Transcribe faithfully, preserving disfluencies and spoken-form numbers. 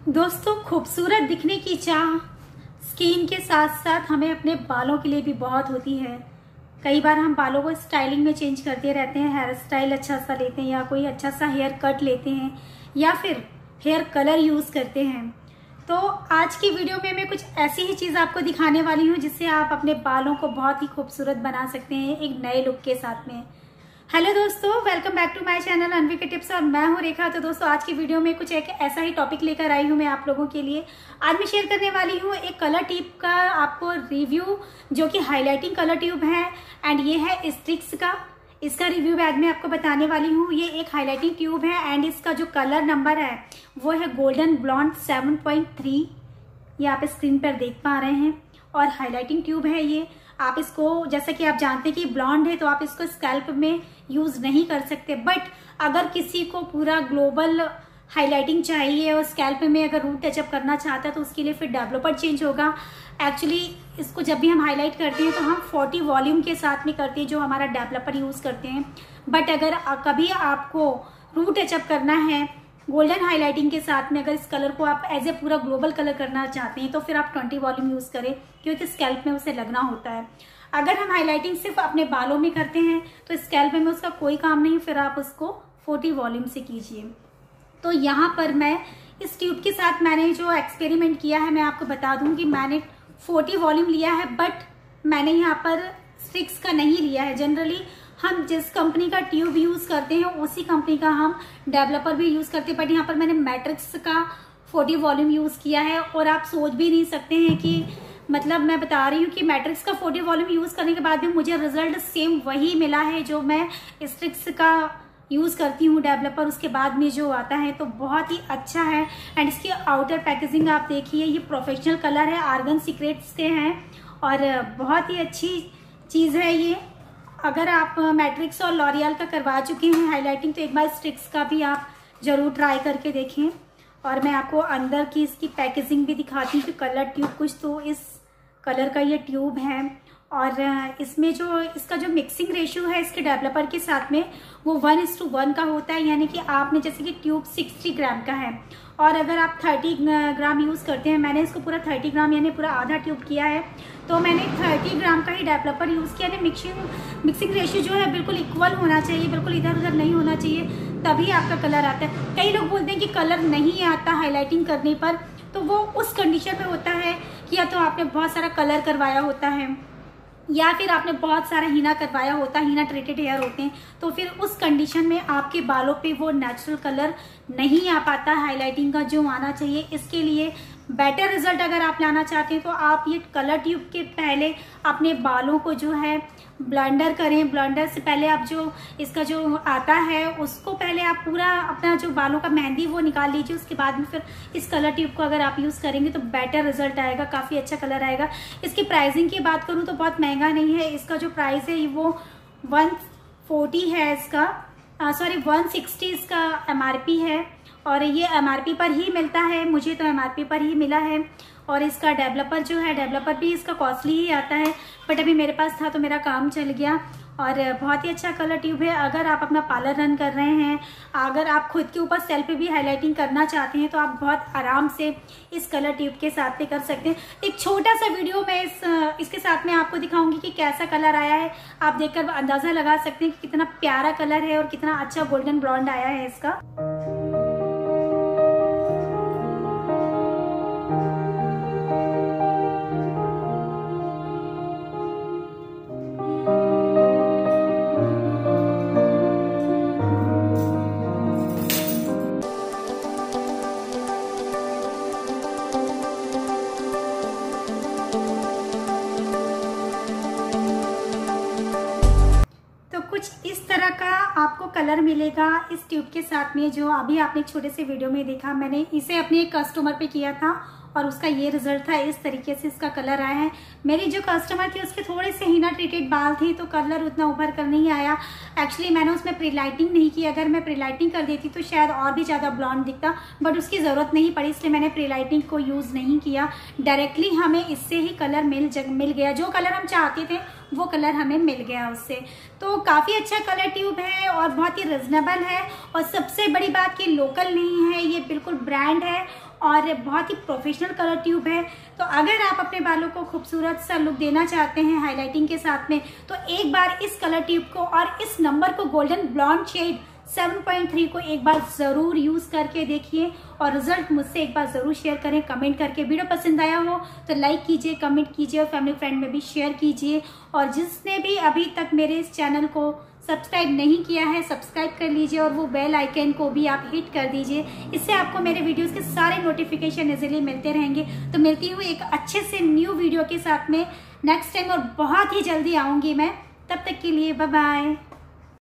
दोस्तों, खूबसूरत दिखने की चाह स्किन के साथ साथ हमें अपने बालों के लिए भी बहुत होती है। कई बार हम बालों को स्टाइलिंग में चेंज करते रहते हैं, हेयर स्टाइल अच्छा सा लेते हैं या कोई अच्छा सा हेयर कट लेते हैं या फिर हेयर कलर यूज करते हैं। तो आज की वीडियो में मैं कुछ ऐसी ही चीज आपको दिखाने वाली हूँ जिससे आप अपने बालों को बहुत ही खूबसूरत बना सकते हैं एक नए लुक के साथ में। हेलो दोस्तों, welcome back to my channel Anvi के टिप्स और मैं हूं रेखा। तो दोस्तों, आज की वीडियो में कुछ एक ऐसा ही टॉपिक लेकर आई हूं मैं आप लोगों के लिए। आज मैं शेयर करने वाली हूं एक कलर ट्यूब का आपको रिव्यू, जो कि हाइलाइटिंग कलर ट्यूब है एंड ये है स्ट्रिक्स का। इसका रिव्यू बाद में आपको बताने वाली हूँ। ये एक हाईलाइटिंग ट्यूब है एंड इसका जो कलर नंबर है वो है golden blonde seven point three. ये आप स्क्रीन पर देख पा रहे हैं और हाईलाइटिंग ट्यूब है ये। आप इसको, जैसा कि आप जानते हैं कि ब्लॉन्ड है तो आप इसको स्कैल्प में यूज नहीं कर सकते, बट अगर किसी को पूरा ग्लोबल हाइलाइटिंग चाहिए और स्कैल्प में अगर रूट टचअप करना चाहता है तो उसके लिए फिर डेवलपर चेंज होगा। एक्चुअली इसको जब भी हम हाईलाइट करते हैं तो हम फोर्टी वॉल्यूम के साथ में करते हैं, जो हमारा डेवलपर यूज करते हैं। बट अगर कभी आपको रूट टचअप करना है गोल्डन हाइलाइटिंग के साथ में, अगर इस कलर को आप एज ए पूरा ग्लोबल कलर करना चाहते हैं तो फिर आप ट्वेंटी वॉल्यूम यूज करें, क्योंकि स्कैल्प में उसे लगना होता है। अगर हम हाइलाइटिंग सिर्फ अपने बालों में करते हैं तो स्कैल्प में उसका कोई काम नहीं, फिर आप उसको फोर्टी वॉल्यूम से कीजिए। तो यहाँ पर मैं इस ट्यूब के साथ मैंने जो एक्सपेरिमेंट किया है मैं आपको बता दूं कि मैंने फोर्टी वॉल्यूम लिया है, बट मैंने यहाँ पर स्ट्रिक्स का नहीं लिया है। जनरली हम जिस कंपनी का ट्यूब यूज करते हैं उसी कंपनी का हम डेवलपर भी यूज करते हैं, बट यहाँ पर मैंने मैट्रिक्स का फोर्टी वॉल्यूम यूज किया है। और आप सोच भी नहीं सकते हैं कि मतलब मैं बता रही हूँ कि मैट्रिक्स का फोर्टी वॉल्यूम यूज करने के बाद भी मुझे रिजल्ट सेम वही मिला है जो मैं स्ट्रिक्स का यूज करती हूँ डेवलपर उसके बाद में जो आता है, तो बहुत ही अच्छा है। एंड इसकी आउटर पैकेजिंग आप देखिए, ये प्रोफेशनल कलर है, आर्गन सीक्रेट्स के हैं और बहुत ही अच्छी चीज है ये। अगर आप मैट्रिक्स और लॉरियल का करवा चुके हैं हाइलाइटिंग तो एक बार स्ट्रिक्स का भी आप जरूर ट्राई करके देखें। और मैं आपको अंदर की इसकी पैकेजिंग भी दिखाती हूँ कि कलर ट्यूब कुछ तो इस कलर का ये ट्यूब है। और इसमें जो इसका जो मिक्सिंग रेशियो है इसके डेवलपर के साथ में वो वन इज टू वन का होता है, यानी कि आपने जैसे कि ट्यूब सिक्सटी ग्राम का है और अगर आप थर्टी ग्राम यूज करते हैं, मैंने इसको पूरा थर्टी ग्राम यानी पूरा आधा ट्यूब किया है, तो मैंने थर्टी ग्राम का ही डेवलपर यूज किया है। मिक्सिंग मिक्सिंग रेशियो जो है बिल्कुल इक्वल होना चाहिए, बिल्कुल इधर उधर नहीं होना चाहिए, तभी आपका कलर आता है। कई लोग बोलते हैं कि कलर नहीं आता हाईलाइटिंग करने पर, तो वो उस कंडीशन में होता है कि या तो आपने बहुत सारा कलर करवाया होता है या फिर आपने बहुत सारा हीना करवाया होता है, हीना ट्रीटेड हेयर होते हैं, तो फिर उस कंडीशन में आपके बालों पे वो नेचुरल कलर नहीं आ पाता हाइलाइटिंग का जो आना चाहिए। इसके लिए बेटर रिजल्ट अगर आप लाना चाहते हैं तो आप ये कलर ट्यूब के पहले अपने बालों को जो है ब्लेंडर करें। ब्लेंडर से पहले आप जो इसका जो आता है उसको पहले आप पूरा अपना जो बालों का मेहंदी वो निकाल लीजिए, उसके बाद में फिर इस कलर ट्यूब को अगर आप यूज करेंगे तो बेटर रिजल्ट आएगा, काफी अच्छा कलर आएगा। इसकी प्राइसिंग की बात करूं तो बहुत महंगा नहीं है। इसका जो प्राइस है वो वन फोर्टी है, इसका सॉरी वन सिक्सटी इसका एमआरपी है और ये एमआरपी पर ही मिलता है, मुझे तो एमआरपी पर ही मिला है। और इसका डेवलपर जो है डेवलपर भी इसका कॉस्टली ही आता है, बट अभी मेरे पास था तो मेरा काम चल गया। और बहुत ही अच्छा कलर ट्यूब है। अगर आप अपना पार्लर रन कर रहे हैं, अगर आप खुद के ऊपर सेल्फ भी हाईलाइटिंग करना चाहते हैं तो आप बहुत आराम से इस कलर ट्यूब के साथ में कर सकते हैं। एक छोटा सा वीडियो मैं इस इसके साथ में आपको दिखाऊंगी कि कैसा कलर आया है। आप देखकर अंदाजा लगा सकते हैं कि कितना प्यारा कलर है और कितना अच्छा गोल्डन ब्लॉन्ड आया है इसका। कुछ इस तरह का आपको कलर मिलेगा इस ट्यूब के साथ में, जो अभी आपने एक छोटे से वीडियो में देखा। मैंने इसे अपने एक कस्टमर पे किया था और उसका ये रिजल्ट था, इस तरीके से इसका कलर आया है। मेरी जो कस्टमर थी उसके थोड़े से हीना ट्रीटेड बाल थे तो कलर उतना उभर कर नहीं आया। एक्चुअली मैंने उसमें प्रीलाइटिंग नहीं की, अगर मैं प्रीलाइटिंग कर देती तो शायद और भी ज़्यादा ब्लॉन्ड दिखता, बट उसकी ज़रूरत नहीं पड़ी, इसलिए मैंने प्रीलाइटिंग को यूज़ नहीं किया। डायरेक्टली हमें इससे ही कलर मिल जग मिल गया, जो कलर हम चाहते थे वो कलर हमें मिल गया उससे। तो काफ़ी अच्छा कलर ट्यूब है और बहुत ही रिजनेबल है, और सबसे बड़ी बात कि लोकल नहीं है, ये बिल्कुल ब्रांड है और बहुत ही प्रोफेशनल कलर ट्यूब है। तो अगर आप अपने बालों को खूबसूरत सा लुक देना चाहते हैं हाईलाइटिंग के साथ में, तो एक बार इस कलर ट्यूब को और इस नंबर को golden blonde shade seven point three को एक बार ज़रूर यूज़ करके देखिए और रिजल्ट मुझसे एक बार ज़रूर शेयर करें कमेंट करके। वीडियो पसंद आया हो तो लाइक कीजिए, कमेंट कीजिए और फैमिली फ्रेंड में भी शेयर कीजिए। और जिसने भी अभी तक मेरे इस चैनल को सब्सक्राइब नहीं किया है सब्सक्राइब कर लीजिए और वो बेल आइकन को भी आप हिट कर दीजिए। इससे आपको मेरे वीडियोस के सारे नोटिफिकेशन इजीली मिलते रहेंगे। तो मिलती हूँ एक अच्छे से न्यू वीडियो के साथ में नेक्स्ट टाइम, और बहुत ही जल्दी आऊँगी मैं। तब तक के लिए बाय बाय।